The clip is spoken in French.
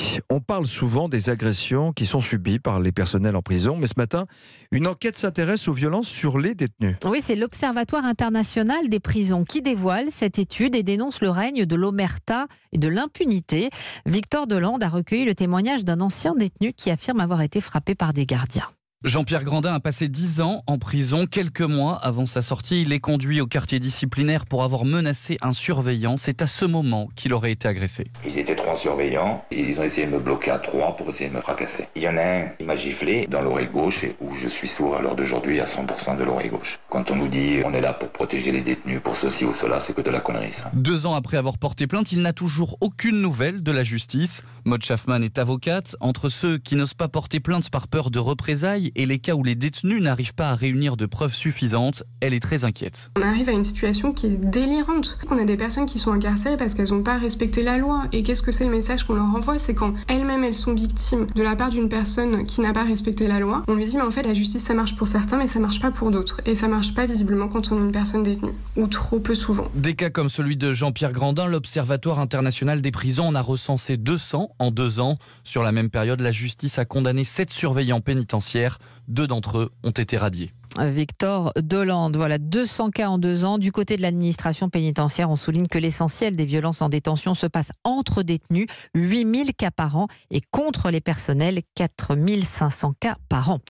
On parle souvent des agressions qui sont subies par les personnels en prison, mais ce matin, une enquête s'intéresse aux violences sur les détenus. Oui, c'est l'Observatoire international des prisons qui dévoile cette étude et dénonce le règne de l'omerta et de l'impunité. Victor Delande a recueilli le témoignage d'un ancien détenu qui affirme avoir été frappé par des gardiens. Jean-Pierre Grandin a passé 10 ans en prison. Quelques mois avant sa sortie, il est conduit au quartier disciplinaire pour avoir menacé un surveillant. C'est à ce moment qu'il aurait été agressé. Ils étaient 3 surveillants et ils ont essayé de me bloquer à 3 pour essayer de me fracasser. Il y en a un qui m'a giflé dans l'oreille gauche et où je suis sourd à l'heure d'aujourd'hui à 100% de l'oreille gauche. Quand on nous dit on est là pour protéger les détenus, pour ceci ou cela, c'est que de la connerie ça. 2 ans après avoir porté plainte, il n'a toujours aucune nouvelle de la justice. Maud Schaffman est avocate. Entre ceux qui n'osent pas porter plainte par peur de représailles et les cas où les détenus n'arrivent pas à réunir de preuves suffisantes, elle est très inquiète. On arrive à une situation qui est délirante. On a des personnes qui sont incarcérées parce qu'elles n'ont pas respecté la loi. Et qu'est-ce que c'est le message qu'on leur envoie? C'est quand elles-mêmes elles sont victimes de la part d'une personne qui n'a pas respecté la loi, on lui dit mais en fait la justice ça marche pour certains mais ça marche pas pour d'autres. Et ça marche pas visiblement quand on est une personne détenue. Ou trop peu souvent. Des cas comme celui de Jean-Pierre Grandin, l'Observatoire international des prisons en a recensé 200 en 2 ans. Sur la même période, la justice a condamné 7 surveillants pénitentiaires. 2 d'entre eux ont été radiés. Victor Delande, voilà 200 cas en 2 ans. Du côté de l'administration pénitentiaire, on souligne que l'essentiel des violences en détention se passe entre détenus, 8000 cas par an, et contre les personnels, 4500 cas par an.